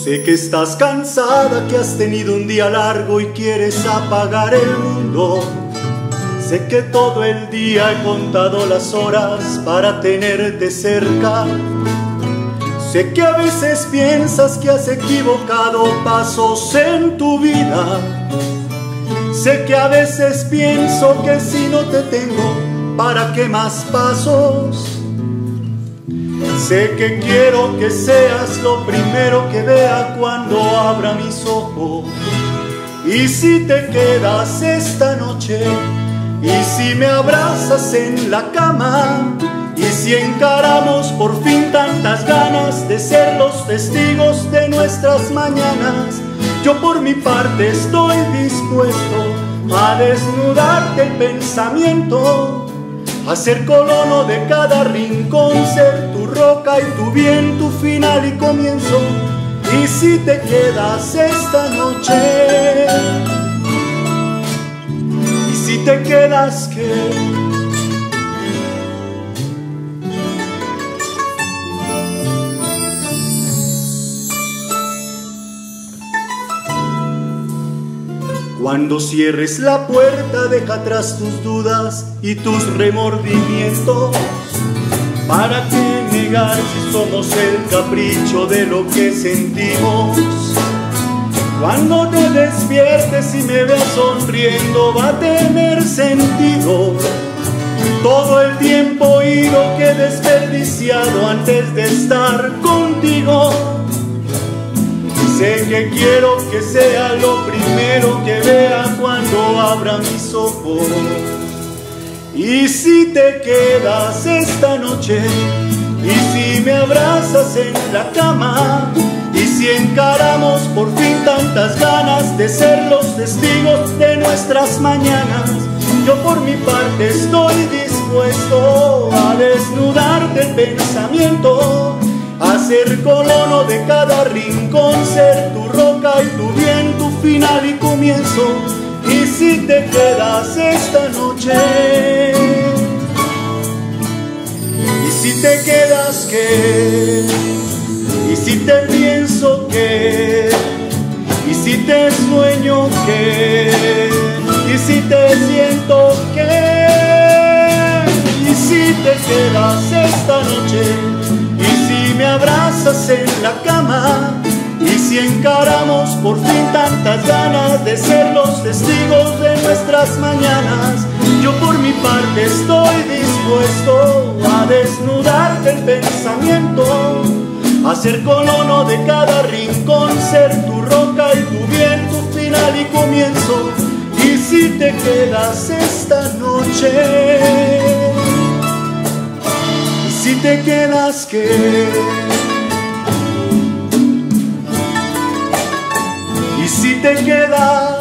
Sé que estás cansada, que has tenido un día largo y quieres apagar el mundo. Sé que todo el día he contado las horas para tenerte cerca. Sé que a veces piensas que has equivocado pasos en tu vida. Sé que a veces pienso que si no te tengo, ¿para qué más pasos? Sé que quiero que seas lo primero que vea cuando abra mis ojos. Y si te quedas esta noche, y si me abrazas en la cama, y si encaramos por fin tantas ganas de ser los testigos de nuestras mañanas, yo por mi parte estoy dispuesto a desnudarte el pensamiento, a ser colono de cada rincón, ser tu roca y tu bien, tu final y comienzo. Y si te quedas esta noche, y si te quedas, ¿qué? Cuando cierres la puerta, deja atrás tus dudas y tus remordimientos. ¿Para qué negar si somos el capricho de lo que sentimos? Cuando te despiertes y me veas sonriendo, va a tener sentido todo el tiempo ido que he desperdiciado antes de estar contigo. Sé que quiero que sea lo primero que vea cuando abra mis ojos. Y si te quedas esta noche, y si me abrazas en la cama, y si encaramos por fin tantas ganas de ser los testigos de nuestras mañanas, yo por mi parte estoy dispuesto a desnudarte el pensamiento, a ser colono de cada rincón, ser tu roca y tu bien, tu final y comienzo. Y si te quedas esta noche, y si te quedas, ¿qué? Y si te pienso, ¿qué? Y si te sueño, ¿qué? Y si te siento, ¿qué? Y si te quedas esta noche, me abrazas en la cama, y si encaramos por fin tantas ganas de ser los testigos de nuestras mañanas, yo por mi parte estoy dispuesto a desnudarte el pensamiento, a ser colono de cada rincón, ser tu roca y tu bien, tu final y comienzo. Y si te quedas esta noche, si te quedas, ¿qué? Y si te quedas,